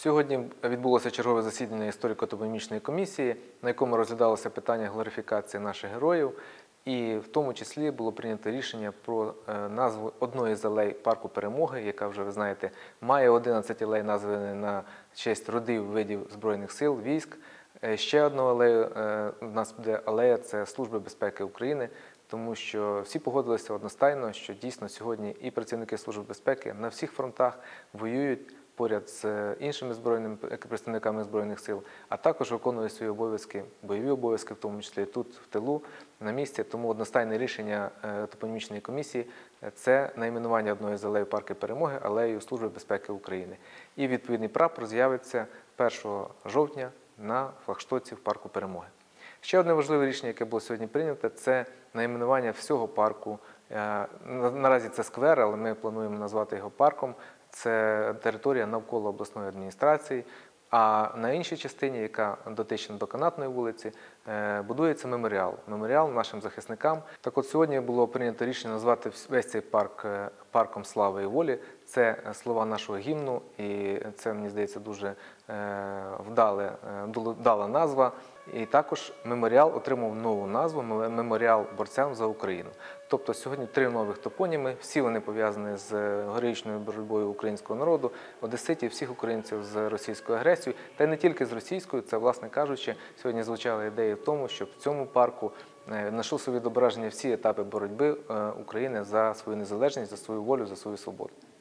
Сьогодні відбулося чергове засідання історико-топонімічної комісії, на якому розглядалося питання глорифікації наших героїв. І в тому числі було прийнято рішення про назву одної з алей Парку Перемоги, яка вже, ви знаєте, має 11 алей, названі на честь родів видів Збройних сил, військ. Ще одну алею у нас буде алея – це Служби безпеки України, тому що всі погодилися одностайно, що дійсно сьогодні і працівники Служби безпеки на всіх фронтах воюють поряд з іншими представниками Збройних сил, а також виконують свої обов'язки, бойові обов'язки, в тому числі тут, в тилу, на місці. Тому одностайне рішення топонімічної комісії – це найменування одної з алей Парку Перемоги алеєю Служби безпеки України. І відповідний прапор з'явиться 1 жовтня на флагштоці в Парку Перемоги. Ще одне важливе рішення, яке було сьогодні прийнято, це найменування всього парку. Наразі це сквер, але ми плануємо назвати його парком. Це територія навколо обласної адміністрації, а на іншій частині, яка дотична до Канатної вулиці, будується меморіал. Меморіал нашим захисникам. Так от сьогодні було прийнято рішення назвати весь цей парк парком слави і волі. Це слова нашого гімну, і це, мені здається, дуже вдала назва. І також меморіал отримав нову назву – «Меморіал борцям за Україну». Тобто сьогодні 3 нових топоніми, всі вони пов'язані з героїчною боротьбою українського народу, одеситів, всіх українців з російською агресією, та й не тільки з російською, це, власне кажучи, сьогодні звучала ідея в тому, щоб в цьому парку знайшли собі відображення всі етапи боротьби України за свою незалежність, за свою волю, за свою свободу.